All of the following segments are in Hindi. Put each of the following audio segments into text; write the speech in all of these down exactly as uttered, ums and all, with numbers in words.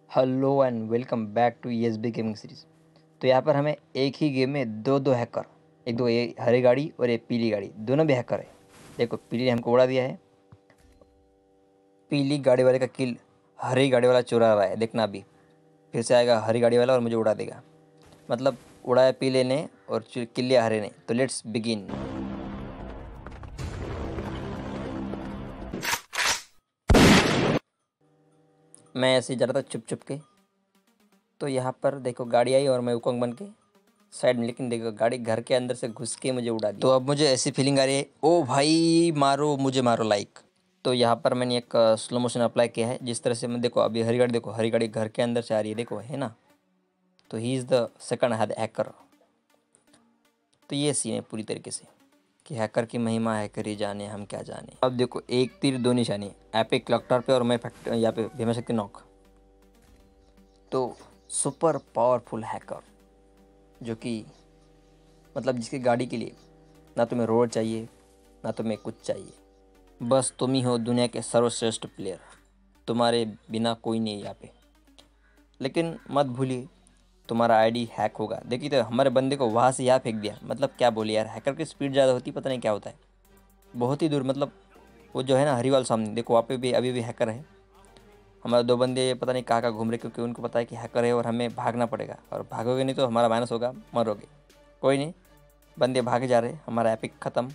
Hello and welcome back to S B gaming series. तो यहाँ पर हमें एक ही गेम में दो दो हैकर, एक दो ये हरी गाड़ी और ये पीली गाड़ी, दोनों भी हैकर है। देखो पीली ने हमको उड़ा दिया है, पीली गाड़ी वाले का किल हरी गाड़ी वाला चुरा रहा है। देखना अभी फिर से आएगा हरी गाड़ी वाला और मुझे उड़ा देगा, मतलब उड़ाया पीले ने और किल लिया हरे ने। तो लेट्स बिगिन। मैं ऐसे ही जा रहा था चुप चुप के, तो यहाँ पर देखो गाड़ी आई और मैं उकंग बन के साइड में, लेकिन देखो गाड़ी घर के अंदर से घुस के मुझे उड़ा दी। तो अब मुझे ऐसी फीलिंग आ रही है, ओ भाई मारो मुझे मारो लाइक। तो यहाँ पर मैंने एक स्लो मोशन अप्लाई किया है, जिस तरह से मैं देखो अभी हरी गाड़ी, देखो हरी गाड़ी घर के अंदर से आ रही है, देखो है ना। तो he is the second hacker. तो ये सीन है पूरी तरीके से कि हैकर की महिमा हैकर ही जाने, हम क्या जाने। अब देखो एक तीर दो निशानी, एपिक क्लक्टर पे और मैं फैक्ट यहाँ पे भीमा शक्ति नॉक। तो सुपर पावरफुल हैकर जो कि मतलब जिसकी गाड़ी के लिए ना तुम्हें रोड चाहिए ना तुम्हें कुछ चाहिए, बस तुम ही हो दुनिया के सर्वश्रेष्ठ प्लेयर, तुम्हारे बिना कोई नहीं यहाँ पे। लेकिन मत भूलिए तुम्हारा आईडी हैक होगा। देखिए तो हमारे बंदे को वहाँ से यहाँ फेंक दिया, मतलब क्या बोले यार, हैकर की स्पीड ज़्यादा होती पता नहीं क्या होता है, बहुत ही दूर। मतलब वो जो है ना हरीवाल सामने, देखो वहाँ पे भी अभी भी हैकर है। हमारे दो बंदे पता नहीं कहाँ कहाँ घूम रहे, क्योंकि उनको पता है कि हैकर है और हमें भागना पड़ेगा, और भागोगे नहीं तो हमारा माइनस होगा, मरोगे। कोई नहीं, बंदे भागे जा रहे, हमारा एपिक ख़त्म।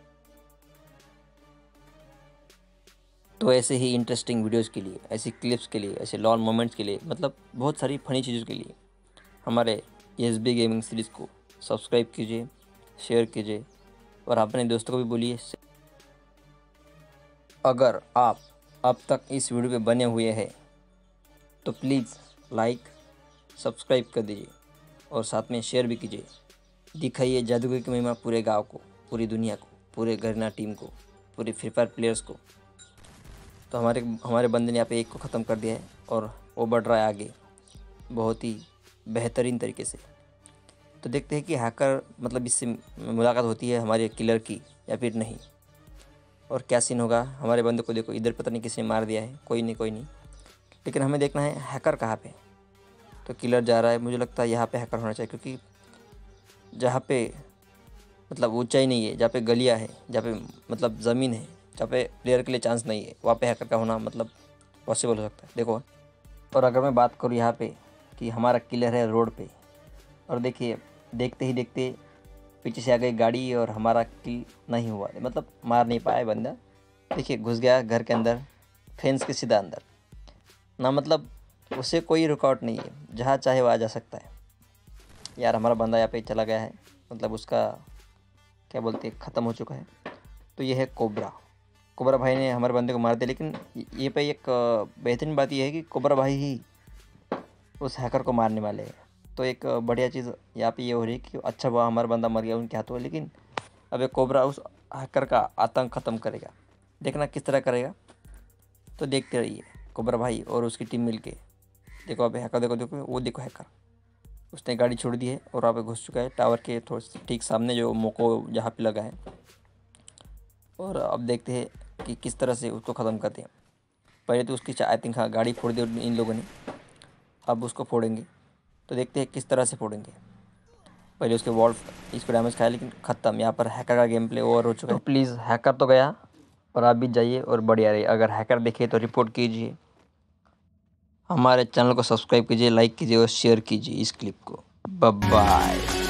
तो ऐसे ही इंटरेस्टिंग वीडियोज़ के लिए, ऐसी क्लिप्स के लिए, ऐसे लॉन्ग मोमेंट्स के लिए, मतलब बहुत सारी फनी चीज़ों के लिए हमारे एस बी गेमिंग सीरीज़ को सब्सक्राइब कीजिए, शेयर कीजिए और अपने दोस्तों को भी बोलिए। अगर आप अब तक इस वीडियो पे बने हुए हैं तो प्लीज़ लाइक सब्सक्राइब कर दीजिए और साथ में शेयर भी कीजिए। दिखाइए जादूगर की महिमा पूरे गांव को, पूरी दुनिया को, पूरे गरना टीम को, पूरे फ्री फायर प्लेयर्स को। तो हमारे हमारे बंदे ने यहाँ पे एक को ख़त्म कर दिया है और वो बढ़ रहा है आगे बहुत ही बेहतरीन तरीके से। तो देखते हैं कि हैकर मतलब इससे मुलाकात होती है हमारे किलर की या फिर नहीं, और क्या सीन होगा। हमारे बंदे को देखो इधर पता नहीं किसी ने मार दिया है, कोई नहीं कोई नहीं, लेकिन हमें देखना है हैकर कहाँ पे। तो किलर जा रहा है, मुझे लगता है यहाँ पे हैकर होना चाहिए, क्योंकि जहाँ पे मतलब ऊंचाई नहीं है, जहाँ पे गलियाँ है, जहाँ पे मतलब ज़मीन है, जहाँ पे प्लेयर के लिए चांस नहीं है, वहाँ पे हैकर का होना मतलब पॉसिबल हो सकता है। देखो, और अगर मैं बात करूँ यहाँ पे कि हमारा किलर है रोड पे, और देखिए देखते ही देखते पीछे से आ गई गाड़ी और हमारा किल नहीं हुआ, मतलब मार नहीं पाया बंदा। देखिए घुस गया घर के अंदर, फेंस के सीधा अंदर ना, मतलब उसे कोई रुकावट नहीं है, जहाँ चाहे वो आ जा सकता है। यार हमारा बंदा यहाँ पे चला गया है, मतलब उसका क्या बोलते हैं ख़त्म हो चुका है। तो ये है कोबरा। कोबरा भाई ने हमारे बंदे को मार दिया, लेकिन ये पे एक बेहतरीन बात यह है कि कोबरा भाई ही उस हैकर को मारने वाले हैं। तो एक बढ़िया चीज़ यहाँ पे ये हो रही है कि अच्छा हुआ हमारा बंदा मर गया उनके हाथों, लेकिन अब एक कोबरा उस हैकर का आतंक ख़त्म करेगा। देखना किस तरह करेगा, तो देखते रहिए। कोबरा भाई और उसकी टीम मिलके, देखो अभी हैकर, देखो देखो वो देखो हैकर, उसने गाड़ी छोड़ दी है और वहाँ पे घुस चुका है टावर के थोड़े ठीक सामने जो मोको जहाँ पे लगा है। और अब देखते हैं कि किस तरह से उसको ख़त्म करते हैं। पहले तो उसकी आई थिंक हाँ गाड़ी फोड़ दी इन लोगों ने, अब उसको फोड़ेंगे। तो देखते हैं किस तरह से फोड़ेंगे। पहले उसके वॉल इसको डैमेज खाया, लेकिन ख़त्म। यहाँ पर हैकर का गेम प्ले ओवर हो चुका है। तो प्लीज़ हैकर तो गया, और आप भी जाइए और बढ़िया रहिए। अगर हैकर देखे तो रिपोर्ट कीजिए, हमारे चैनल को सब्सक्राइब कीजिए, लाइक कीजिए और शेयर कीजिए इस क्लिप को। Bye bye.